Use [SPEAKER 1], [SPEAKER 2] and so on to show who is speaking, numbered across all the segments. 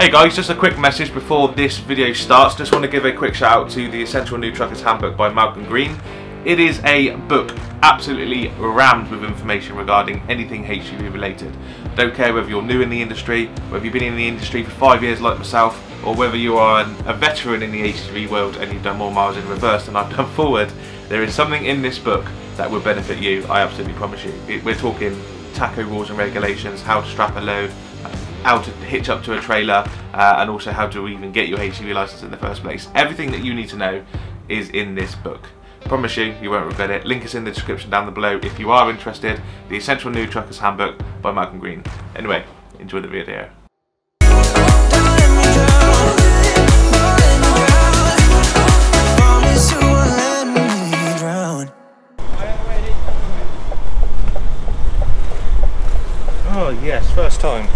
[SPEAKER 1] Hey guys, just a quick message before this video starts. Just want to give a quick shout out to the Essential New Trucker's Handbook by Malcolm Green. It is a book absolutely rammed with information regarding anything HGV related. Don't care whether you're new in the industry, whether you've been in the industry for 5 years like myself, or whether you are a veteran in the HGV world and you've done more miles in reverse than I've done forward. There is something in this book that will benefit you, I absolutely promise you. We're talking tacho rules and regulations, how to strap a load, how to hitch up to a trailer, and also how to even get your HGV license in the first place. Everything that you need to know is in this book. Promise you, you won't regret it. Link is in the description down below if you are interested. The Essential New Trucker's Handbook by Malcolm Green. Anyway, enjoy the video.
[SPEAKER 2] Oh yes, first time.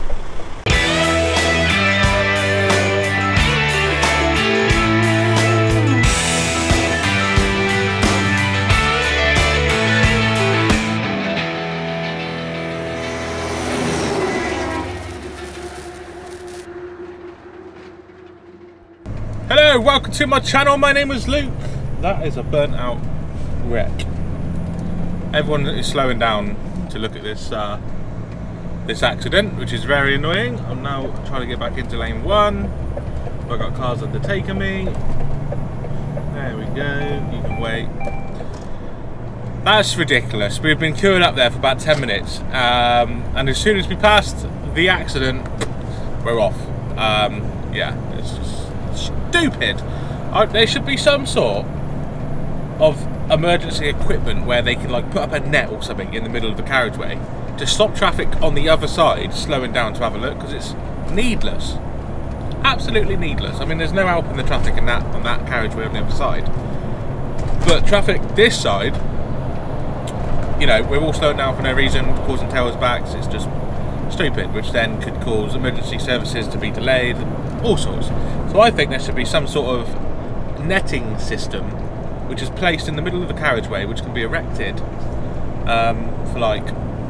[SPEAKER 2] Hello, welcome to my channel. My name is Luke. That is a burnt out wreck. Everyone is slowing down to look at this this accident, which is very annoying. I'm now trying to get back into lane 1. I've got cars undertaking me. There we go, you can wait. That's ridiculous. We've been queuing up there for about 10 minutes, and as soon as we passed the accident, we're off. Yeah, it's just stupid. There should be some sort of emergency equipment where they can like put up a net or something in the middle of the carriageway to stop traffic on the other side slowing down to have a look, because it's needless, absolutely needless. I mean, there's no help in the traffic in that on that carriageway on the other side, but traffic this side, you know, we're all slowing down for no reason, causing tailbacks. It's just stupid, which then could cause emergency services to be delayed, all sorts. So I think there should be some sort of netting system which is placed in the middle of the carriageway, which can be erected for like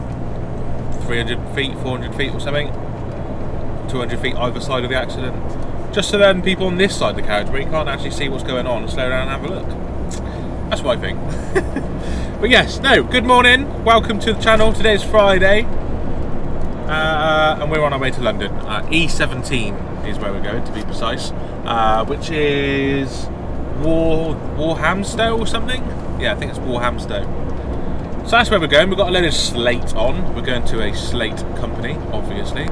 [SPEAKER 2] 300 feet, 400 feet or something, 200 feet either side of the accident, just so then people on this side of the carriageway can't actually see what's going on and slow down and have a look. That's what I think. But yes, no, good morning, welcome to the channel. Today's Friday, and we're on our way to London. E17 is where we're going, to be precise, which is Walthamstow or something? Yeah, I think it's Walthamstow. So that's where we're going. We've got a load of slate on. We're going to a slate company, obviously.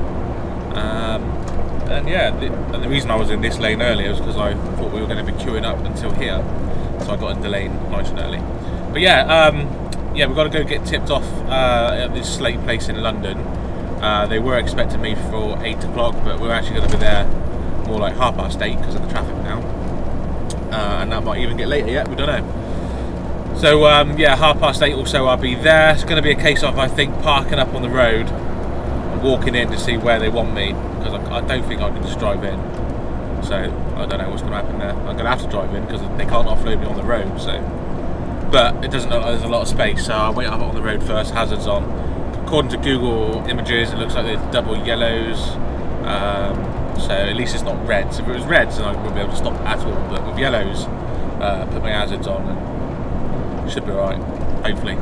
[SPEAKER 2] And yeah, the reason I was in this lane earlier was because I thought we were going to be queuing up until here. So I got in the lane nice and early. But yeah, yeah, we've got to go get tipped off at this slate place in London. They were expecting me for 8 o'clock, but we're actually going to be there more like 8:30 because of the traffic now. And that might even get later yet, we don't know. So yeah, 8:30 or so I'll be there. It's going to be a case of, I think, parking up on the road and walking in to see where they want me, because I don't think I can just drive in. So I don't know what's going to happen there. I'm going to have to drive in because they can't offload me on the road. So, but it doesn't look like there's a lot of space, so I'll wait up on the road first, hazards on. According to Google Images, it looks like there's double yellows. So at least it's not reds. If it was reds, then I wouldn't be able to stop at all. But with yellows, put my hazards on and should be alright, hopefully.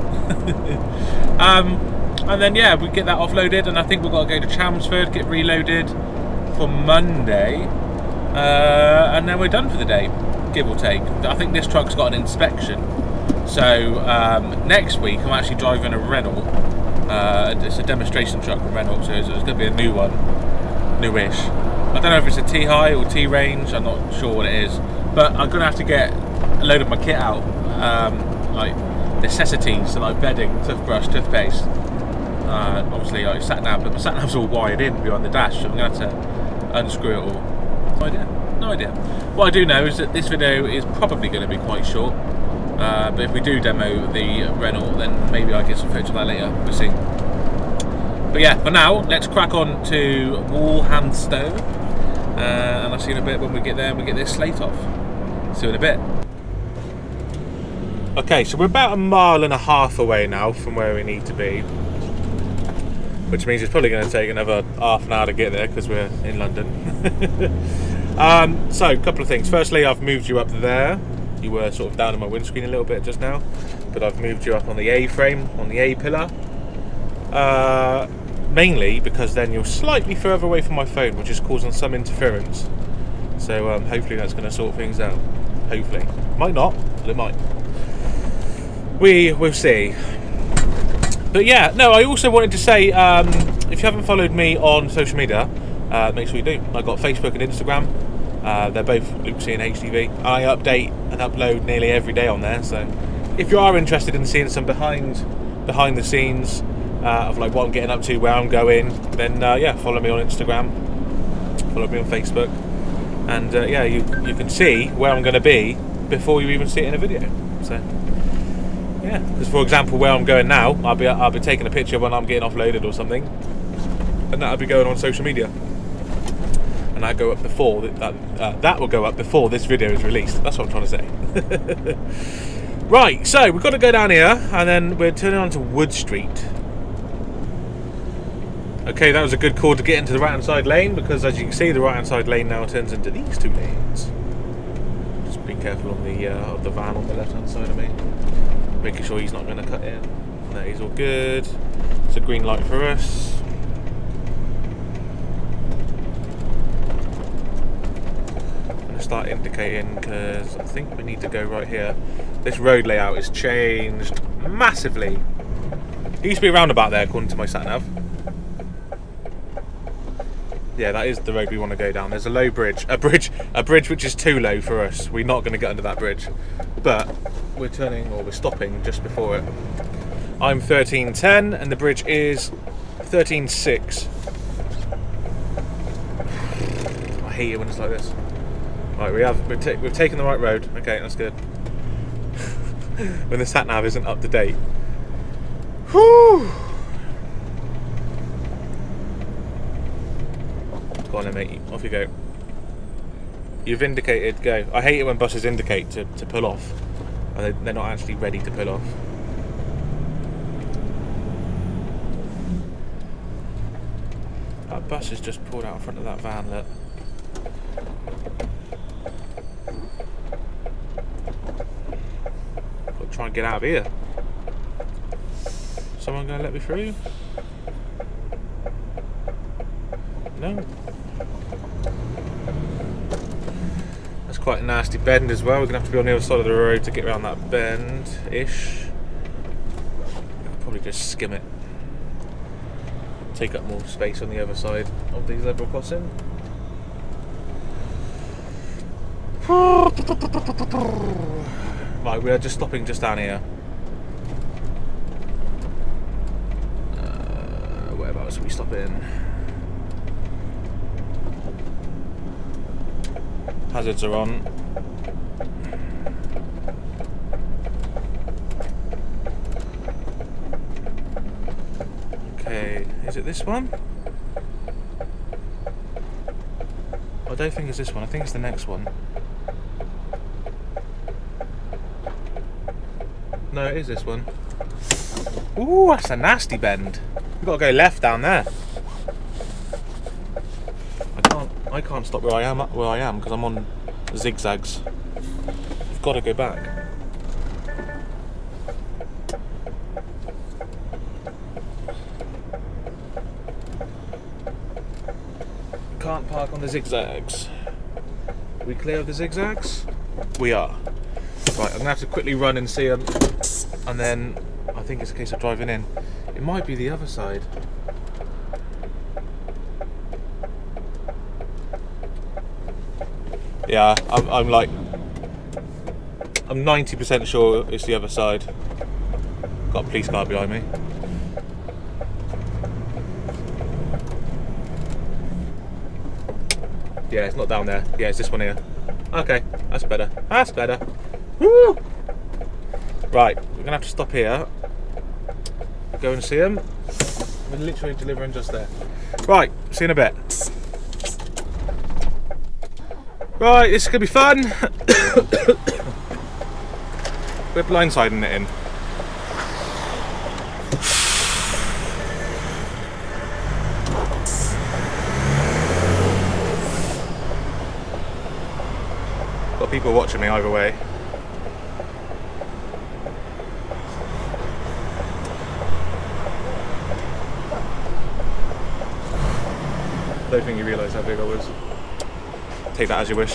[SPEAKER 2] And then yeah, we get that offloaded, and I think we've got to go to Chelmsford, get reloaded for Monday, and then we're done for the day, give or take. I think this truck's got an inspection, so next week I'm actually driving a Renault. It's a demonstration truck from Renault, so it's going to be a new one, newish. I don't know if it's a T-High or T-Range, I'm not sure what it is, but I'm going to have to get a load of my kit out, like necessities, so like bedding, toothbrush, toothpaste, obviously like sat nav, but my sat nav's all wired in behind the dash, so I'm going to have to unscrew it all. No idea. What I do know is that this video is probably going to be quite short, but if we do demo the Renault, then maybe I'll get some footage of that later, we'll see. But yeah, for now, let's crack on to Walthamstow, and I'll see you in a bit when we get there and we get this slate off. See you in a bit. Okay, so we're about 1.5 miles away now from where we need to be. which means it's probably going to take another half an hour to get there because we're in London. So, a couple of things. Firstly, I've moved you up there. You were sort of down on my windscreen a little bit just now, but I've moved you up on the A-frame, on the A-pillar. Mainly because then you're slightly further away from my phone, which is causing some interference. So hopefully that's going to sort things out. Hopefully. Might not, but it might. We'll see. But yeah, no, I also wanted to say, if you haven't followed me on social media, make sure you do. I've got Facebook and Instagram. They're both Luke C and HTV. I update and upload nearly every day on there, so if you are interested in seeing some behind the scenes of like what I'm getting up to, where I'm going, then yeah, follow me on Instagram, follow me on Facebook, and yeah, you can see where I'm going to be before you even see it in a video. So yeah, because for example, where I'm going now, I'll be taking a picture when I'm getting offloaded or something, and that'll be going on social media, and that go up before that will go up before this video is released. That's what I'm trying to say. Right, so we've got to go down here, and then we're turning on to Wood Street. Okay, that was a good call to get into the right hand side lane, because as you can see, the right hand side lane now turns into these two lanes. Just be careful on the van on the left hand side of me, making sure he's not going to cut in. No, he's all good. It's a green light for us. I'm going to start indicating because I think we need to go right here. This road layout has changed massively. It used to be a roundabout there, according to my sat-nav. Yeah, that is the road we want to go down. There's a low bridge. A bridge which is too low for us. We're not going to get under that bridge. But we're turning, or we're stopping just before it. I'm 1310 and the bridge is 13.6. I hate it when it's like this. Right, we've taken the right road. Okay, that's good. When the sat-nav isn't up to date. Whew! Go on then, mate. Off you go. You've indicated, go. I hate it when buses indicate to pull off, and they're not actually ready to pull off. That bus has just pulled out in front of that van, look. Got to try and get out of here. Someone going to let me through? No. That's quite a nasty bend as well. We're going to have to be on the other side of the road to get around that bend-ish. Probably just skim it. Take up more space on the other side of the zebra crossing. Right, we are just stopping just down here. Whereabouts are we stopping? Hazards are on. Okay, is it this one? I don't think it's this one, I think it's the next one. No, it is this one. Ooh, that's a nasty bend. We've got to go left down there. I can't stop where I am because I'm on zigzags. I've got to go back. Can't park on the zigzags. Are we clear of the zigzags? We are. Right, I'm gonna have to quickly run and see them, and then I think it's a case of driving in. It might be the other side. Yeah, I'm 90% sure it's the other side. Got a police car behind me. Yeah, it's not down there. Yeah, it's this one here. Okay, that's better. That's better. Woo! Right, we're gonna have to stop here. Go and see them. We're literally delivering just there. Right, see you in a bit. Right, this is going to be fun. We're blindsiding it in. Got people watching me either way. I don't think you realise how big I was. Take that as you wish.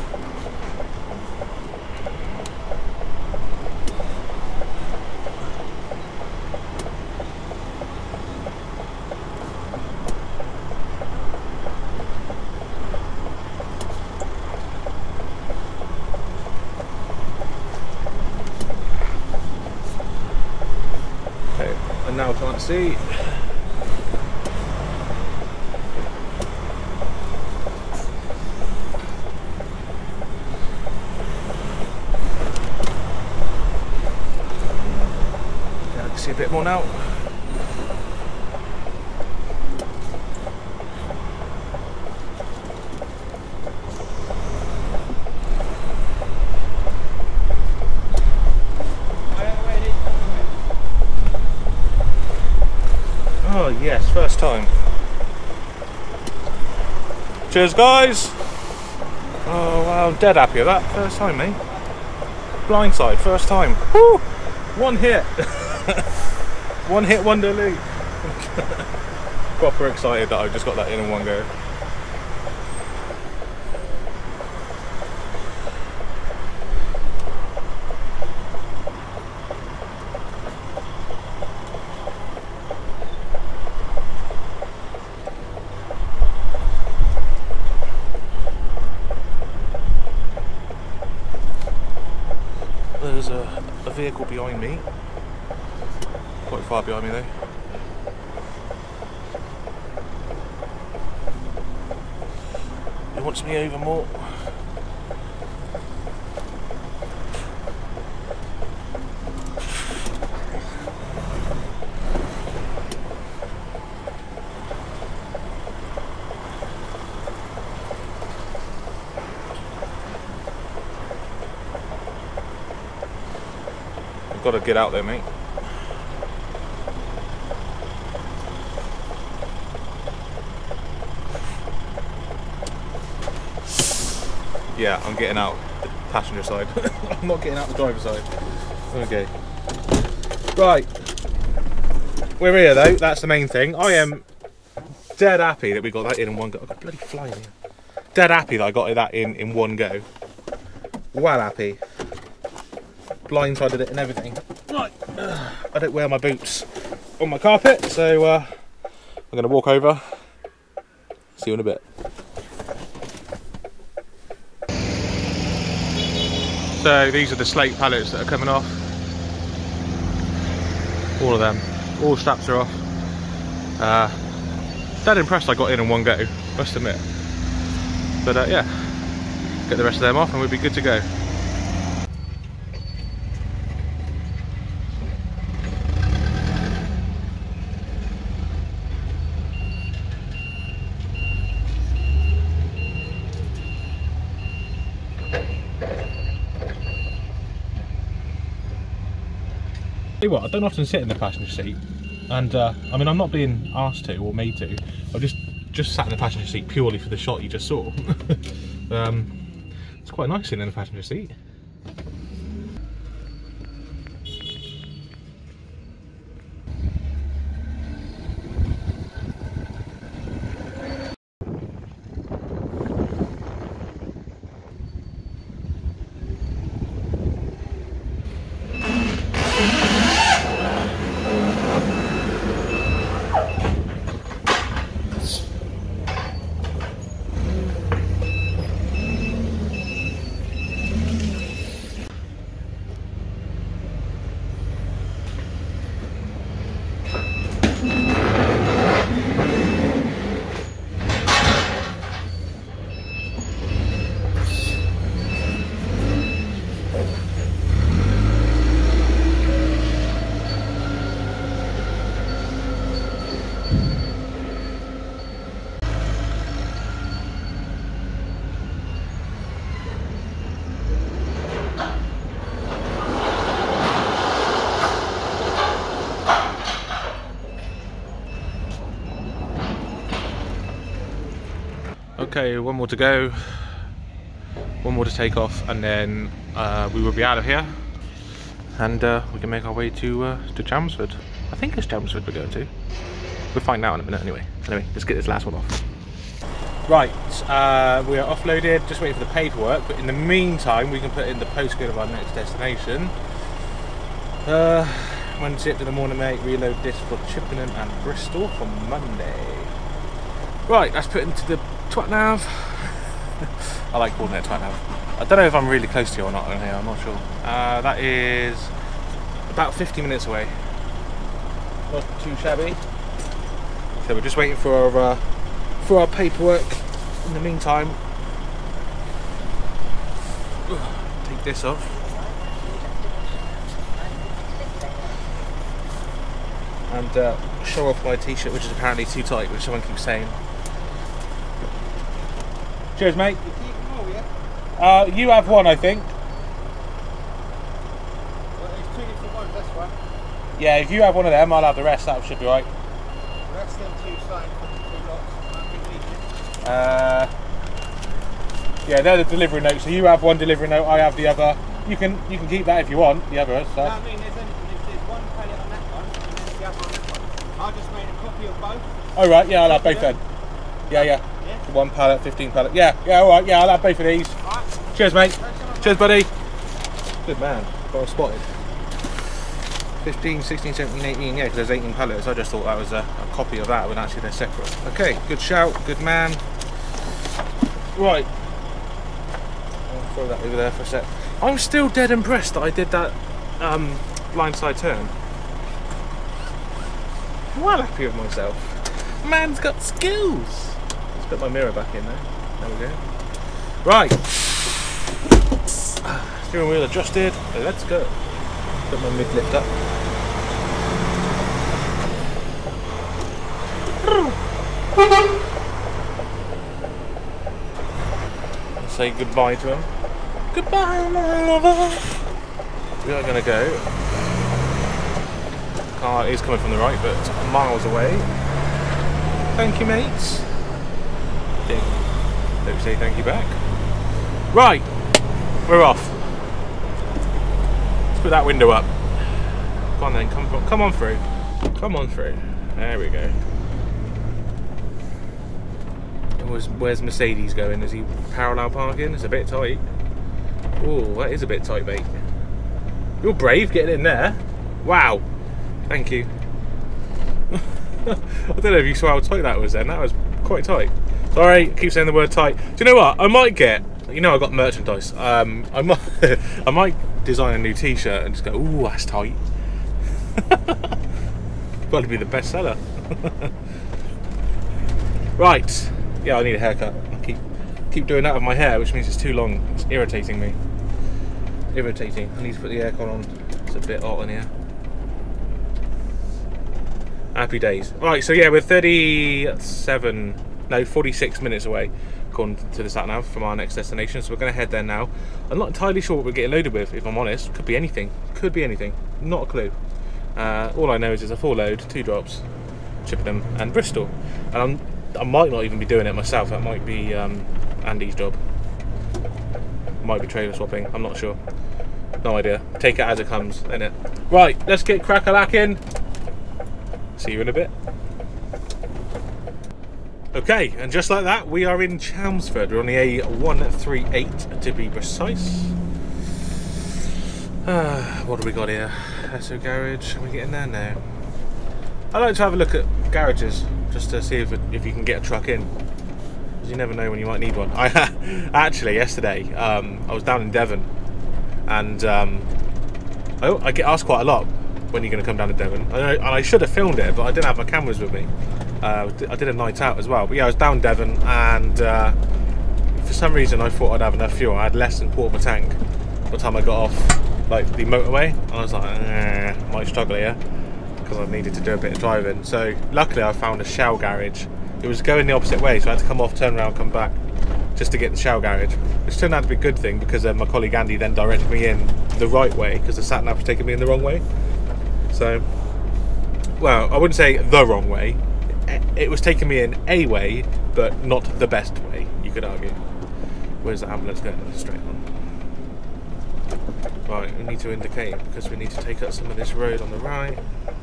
[SPEAKER 2] Okay, I now can't see. See a bit more now. Oh yes, first time. Cheers guys. Oh wow, I'm dead happy with that. First time, mate. Blindside, first time. Woo! One hit. One hit wonder loop. Proper excited that I just got that in one go. There's a vehicle behind me. Quite far behind me though. He wants me over more. I've got to get out there, mate. Yeah, I'm getting out the passenger side. I'm not getting out the driver's side. Okay. Right. We're here though, that's the main thing. I am dead happy that we got that in one go. I've got bloody fly in here. Dead happy that I got that in one go. Well happy. Blindsided it and everything. Right. I don't wear my boots on my carpet, so I'm going to walk over. See you in a bit. So these are the slate pallets that are coming off. All of them. All straps are off. Dead impressed I got in one go, must admit. But yeah, get the rest of them off and we'll be good to go. Tell you what, I don't often sit in the passenger seat, and I mean I'm not being asked to or made to. I've just sat in the passenger seat purely for the shot you just saw. It's quite nice sitting in the passenger seat. Okay, one more to go. one more to take off, and then we will be out of here, and we can make our way to Chelmsford. I think it's Chelmsford we're going to. We'll find out in a minute anyway. Anyway, let's get this last one off. Right, we are offloaded, just waiting for the paperwork, but in the meantime we can put in the postcode of our next destination. When tipped in the morning, mate, reload this for Chippenham and Bristol for Monday. Right, let's put into the twat nav. I like calling it twat nav. I don't know if I'm really close to you or not on here, I'm not sure. That is about 50 minutes away. Not too shabby. So we're just waiting for our paperwork. In the meantime, take this off. And show off my t-shirt, which is apparently too tight, which someone keeps saying. Cheers, mate. You have one, I think.
[SPEAKER 3] Well, there's 2 different ones, that's one.
[SPEAKER 2] Yeah, if you have one of them, I'll have the rest. That should be right.
[SPEAKER 3] That's them 2 signed for the 2 lots.
[SPEAKER 2] Yeah, they're the delivery notes. So you have one delivery note, I have the other. You can keep that if you want. The other stuff.
[SPEAKER 3] No, I mean, there's one pallet on that one, and then the other on that one. I just made a copy of both.
[SPEAKER 2] Oh right, yeah, I'll have both then. Yeah. One pallet, 15 pallet. Yeah, alright, yeah, I'll have both of these.
[SPEAKER 3] Right.
[SPEAKER 2] Cheers, mate. Cheers, buddy. Good man. Got us spotted. 15, 16, 17, 18, yeah, because there's 18 pallets. I just thought that was a copy of that when actually they're separate. Okay, good shout, good man. Right. I'll throw that over there for a sec. I'm still dead impressed that I did that blindside turn. I'm well happy with myself. Man's got skills. Let's put my mirror back in there. There we go. Right. Steering wheel adjusted. Let's go. Put my mid lift up. And say goodbye to him. Goodbye, my lover. We are going to go. Car is coming from the right, but it's miles away. Thank you, mates. Don't say thank you back. Right, we're off. Let's put that window up. Come on then, come on through. Come on through. There we go. Where's Mercedes going? Is he parallel parking? It's a bit tight. Oh, that is a bit tight, mate. You're brave getting in there. Wow. Thank you. I don't know if you saw how tight that was then. That was quite tight. Sorry, I keep saying the word tight. Do you know what? I might get, you know, I got merchandise. I might design a new t-shirt and just go, ooh, that's tight. Got to be the best seller. Right. Yeah, I need a haircut. I keep doing that with my hair, which means it's too long. It's irritating me. Irritating. I need to put the aircon on. It's a bit hot in here. Happy days. Right, so yeah, we're 46 minutes away, according to the sat-nav, from our next destination. So we're going to head there now. I'm not entirely sure what we're getting loaded with, if I'm honest. Could be anything. Could be anything. Not a clue. All I know is it's a full load, 2 drops, Chippenham and Bristol. And I might not even be doing it myself. That might be Andy's job. Might be trailer swapping. I'm not sure. No idea. Take it as it comes, innit? Right, let's get crack-a-lacking. See you in a bit. Okay, and just like that, we are in Chelmsford. We're on the A138 to be precise. What do we got here? Esso garage. Are we getting there now? I like to have a look at garages just to see if you can get a truck in, because you never know when you might need one. I actually yesterday I was down in Devon, and I get asked quite a lot, when you're going to come down to Devon. And I should have filmed it, but I didn't have my cameras with me. I did a night out as well. But yeah, I was down Devon, and for some reason I thought I'd have enough fuel. I had less than a quarter of a tank by the time I got off like the motorway. And I was like, might struggle here, because I needed to do a bit of driving. So luckily I found a Shell garage. It was going the opposite way, so I had to come off, turn around, come back, just to get the Shell garage, which turned out to be a good thing, because my colleague Andy then directed me in the right way, because the sat-nav was taking me in the wrong way. So, well, I wouldn't say the wrong way. It was taking me in a way, but not the best way, you could argue. Where's the ambulance going? Straight on. Right, we need to indicate because we need to take up some of this road on the right.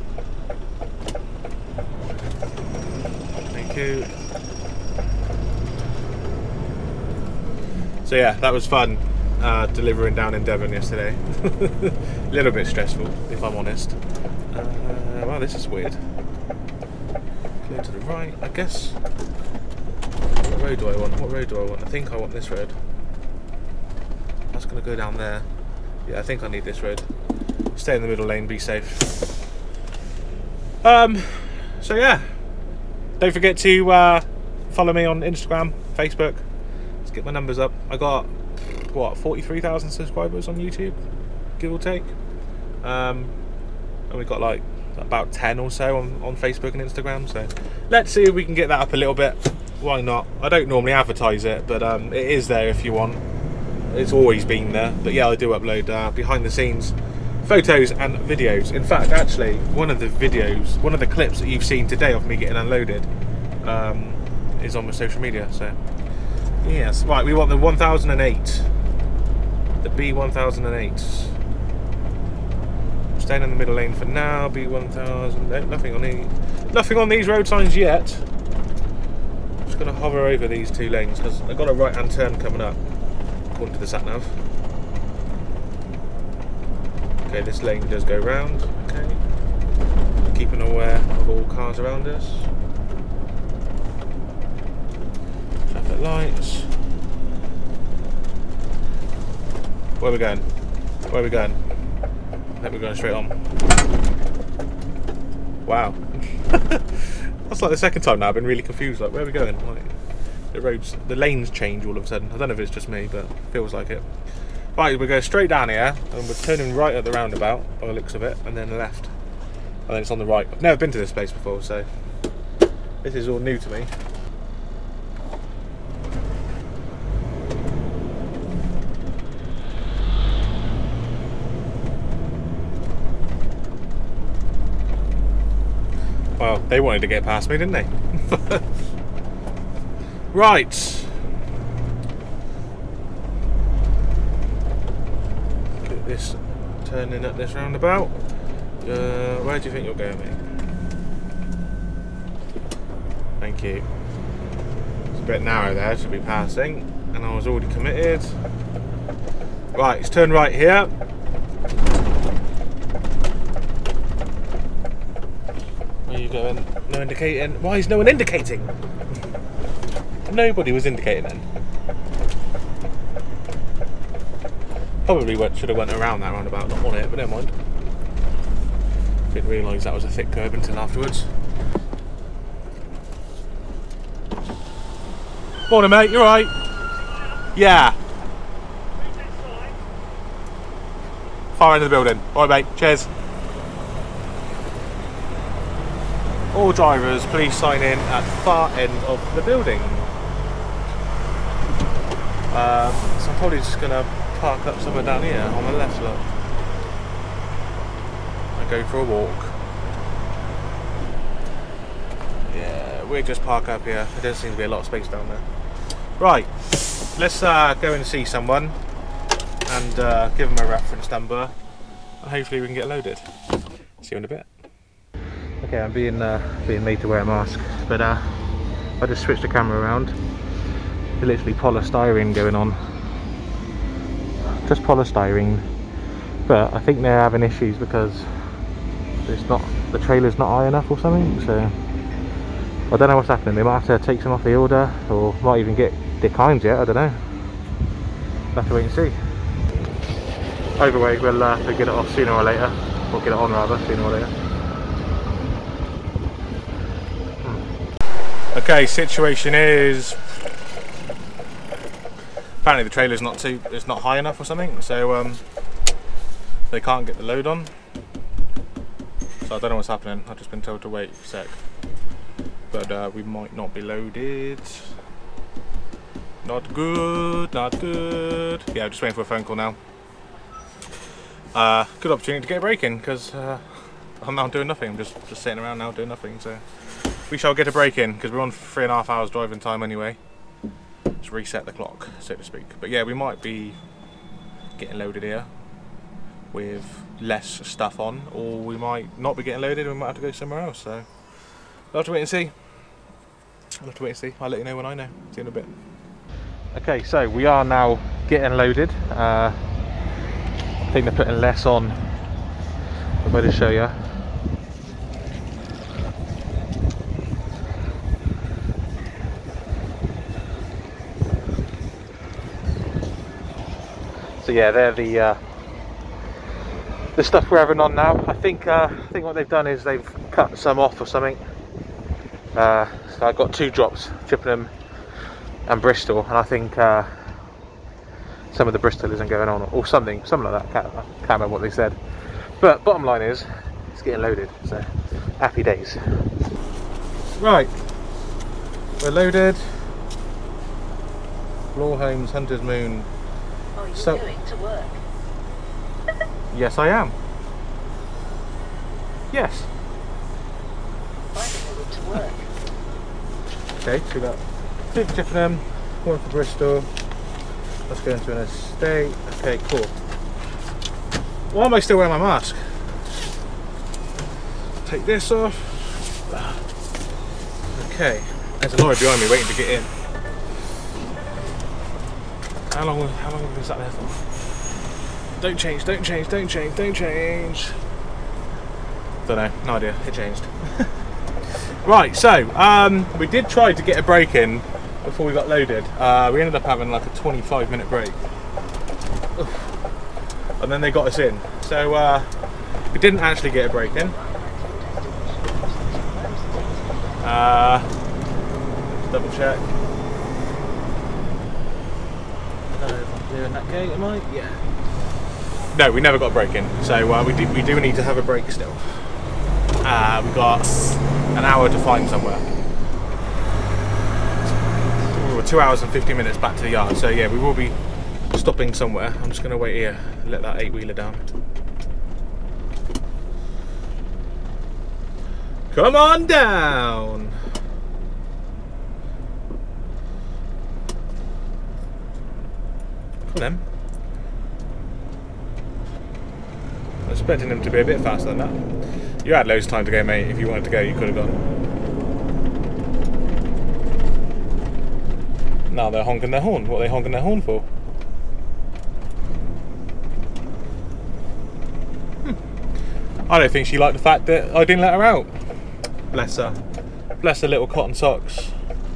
[SPEAKER 2] Thank you. So yeah, that was fun delivering down in Devon yesterday. A little bit stressful, if I'm honest. Wow, this is weird. Clear to the right, I guess. What road do I want? What road do I want? I think I want this road. That's going to go down there. Yeah, I think I need this road. Stay in the middle lane, be safe. So yeah. Don't forget to follow me on Instagram, Facebook. Let's get my numbers up. I got, what, 43,000 subscribers on YouTube, give or take. And we got like about 10 or so on Facebook and Instagram. So let's see if we can get that up a little bit. Why not? I don't normally advertise it, but it is there if you want. It's always been there. But yeah, I do upload behind the scenes photos and videos. In fact, actually, one of the clips that you've seen today of me getting unloaded is on my social media. So yes, right, we want the 1008, the B1008. Staying in the middle lane for now. B1000. No, nothing on these road signs yet. I'm just going to hover over these two lanes because I've got a right-hand turn coming up, according to the sat nav. Okay, this lane does go round. Okay, keeping aware of all cars around us. Traffic lights. Where are we going? Where are we going? I think we're going straight on. Wow. That's like the second time now I've been really confused. Like, where are we going? Like, the lanes change all of a sudden. I don't know if it's just me, but it feels like it. Right, we go straight down here, and we're turning right at the roundabout, by the looks of it, and then left. And then it's on the right. I've never been to this place before, so this is all new to me. Well, they wanted to get past me, didn't they? Right. Get this turning at this roundabout. Where do you think you're going, mate? Thank you. It's a bit narrow there to be passing, and I was already committed. Right, it's turn right here. Where are you going? No indicating. Why is no one indicating? Nobody was indicating then. Probably should have went around that roundabout, not on it, but never mind. Didn't realise that was a thick curb until afterwards. Morning, mate. You alright? Yeah. Far end of the building. Alright, mate. Cheers. All drivers, please sign in at the far end of the building. So I'm probably just going to park up somewhere down here on the left, look. And go for a walk. Yeah, we'll just park up here. There doesn't seem to be a lot of space down there. Right, let's go and see someone and give them a reference number, and hopefully we can get loaded. See you in a bit. Okay, I'm being made to wear a mask, but I just switched the camera around. There's literally polystyrene going on. Just polystyrene, but I think they're having issues because the trailer's not high enough or something. So I don't know what's happening. They might have to take some off the order, or might even get declined yet. I don't know. We'll have to wait and see. Either way, we'll get it off sooner or later, or get it on rather sooner or later. Okay, situation is apparently the trailer's it's not high enough or something, so they can't get the load on. So I don't know what's happening. I've just been told to wait a sec, but we might not be loaded. Not good, not good. Yeah, I'm just waiting for a phone call now. Good opportunity to get a break in because I'm now doing nothing. I'm just sitting around now doing nothing. So we shall get a break in because we're on 3.5 hours driving time anyway. Let's reset the clock, so to speak. But yeah, we might be getting loaded here with less stuff on, or we might not be getting loaded and we might have to go somewhere else. So we'll have to wait and see. I'll let you know when I know. See you in a bit. Okay, so we are now getting loaded. I think they're putting less on. I'm going to show you. So yeah, they're the stuff we're having on now. I think what they've done is they've cut some off or something. So I've got 2 drops, Chippenham and Bristol, and I think some of the Bristol isn't going on, or something like that. Can't remember what they said. But bottom line is, it's getting loaded. So happy days. Right, we're loaded. Law Homes, Hunter's Moon.
[SPEAKER 4] Are you going to work?
[SPEAKER 2] Yes, I am. Yes.
[SPEAKER 4] I'm going to work.
[SPEAKER 2] Okay, so we got 2 for Chippenham, 1 for Bristol. Let's go into an estate. Okay, cool. Why am I still wearing my mask? Take this off. Okay, there's a lorry behind me waiting to get in. How long have we been sat there for? Don't change. Don't know, no idea, it changed. Right, so we did try to get a break in before we got loaded. We ended up having like a 25-minute break. And then they got us in. So we didn't actually get a break in. Let's double check. In that gate, am I? Yeah. No, we never got a break in, so we do need to have a break still. We've got an hour to find somewhere. We're 2 hours and 50 minutes back to the yard, so yeah, we will be stopping somewhere. I'm just going to wait here, let that 8-wheeler down. Come on down! Them. I was expecting them to be a bit faster than that. You had loads of time to go, mate. If you wanted to go, you could have gone. Now they're honking their horn. What are they honking their horn for? I don't think she liked the fact that I didn't let her out. Bless her. Bless her little cotton socks.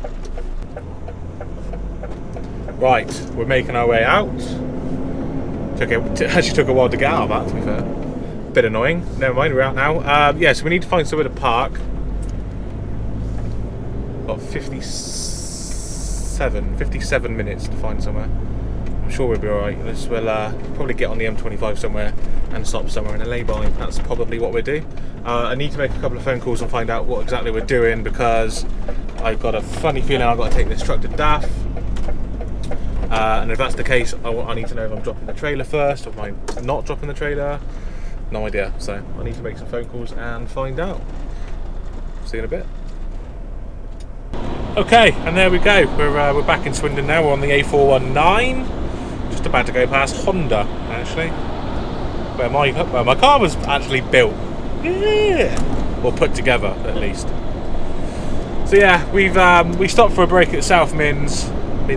[SPEAKER 2] Right, we're making our way out. Actually took a while to get out of that, to be fair. Bit annoying. Never mind, we're out now. Yeah, so we need to find somewhere to park. Got 57 minutes to find somewhere. I'm sure we'll be alright. We'll probably get on the M25 somewhere and stop somewhere in a lay-by. That's probably what we'll do. I need to make a couple of phone calls and find out what exactly we're doing, because I've got a funny feeling I've got to take this truck to DAF. And if that's the case, I need to know if I'm dropping the trailer first or if I'm not dropping the trailer. No idea, so I need to make some phone calls and find out. See you in a bit. Okay, and there we go. We're back in Swindon now. We're on the A419, just about to go past Honda, actually, where my car was actually built. Yeah, or put together at least. So yeah, we stopped for a break at South Mins.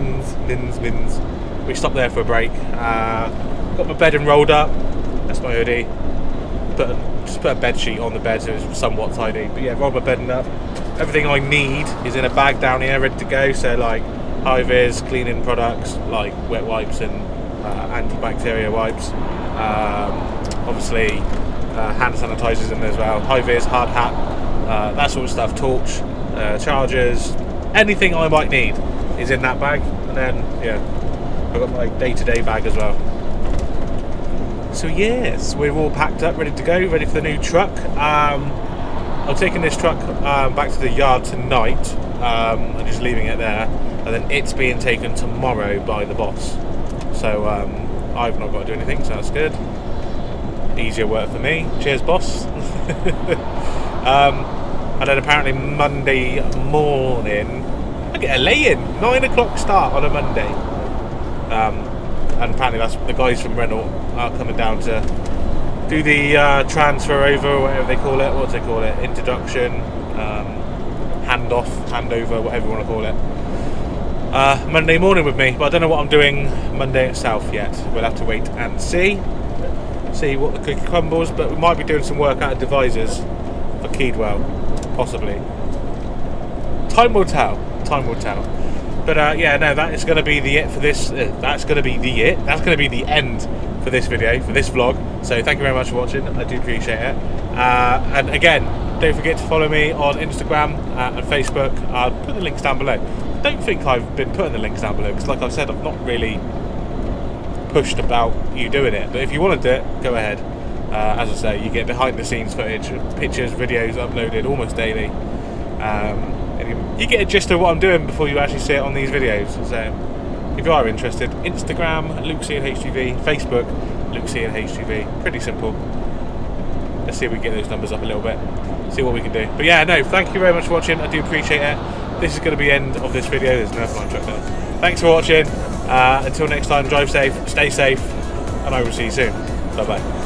[SPEAKER 2] We stopped there for a break. Got my bedding rolled up. That's my hoodie. Just put a bed sheet on the bed so it's somewhat tidy. But yeah, rolled my bedding up. Everything I need is in a bag down here, ready to go. So like high-vis cleaning products, like wet wipes and antibacterial wipes. Obviously, hand sanitizers in there as well. High-vis, hard hat, that sort of stuff. Torch, chargers, anything I might need is in that bag. And then yeah, I've got my day-to-day bag as well. So yes, we're all packed up, ready to go, ready for the new truck. I'm taking this truck back to the yard tonight. I'm just leaving it there, and then it's being taken tomorrow by the boss. So I've not got to do anything, so that's good. Easier work for me. Cheers, boss. And then apparently Monday morning, I get a lay-in, 9 o'clock start on a Monday. And apparently that's the guys from Renault are coming down to do the transfer over, or whatever they call it. What do they call it? Introduction, handoff, handover, whatever you want to call it. Monday morning with me, but I don't know what I'm doing Monday itself yet. We'll have to wait and see what the cookie crumbles, but we might be doing some work out of divisors for Keedwell, possibly. Time will tell. But yeah, no, that is going to be the it for this. That's going to be the end for this video, for this vlog. So thank you very much for watching. I do appreciate it. And again, don't forget to follow me on Instagram and Facebook. I'll put the links down below. I don't think I've been putting the links down below because, like I've said, I've not really pushed about you doing it. But if you want to do it, go ahead. As I say, you get behind the scenes footage, pictures, videos uploaded almost daily. And you get a gist of what I'm doing before you actually see it on these videos. So if you are interested, Instagram, Luke C and HGV, Facebook, Luke C and HGV. Pretty simple. Let's see if we can get those numbers up a little bit. See what we can do. But yeah, no, thank you very much for watching. I do appreciate it. This is going to be the end of this video. There's no flying truck there. Thanks for watching. Until next time, drive safe, stay safe, and I will see you soon. Bye bye.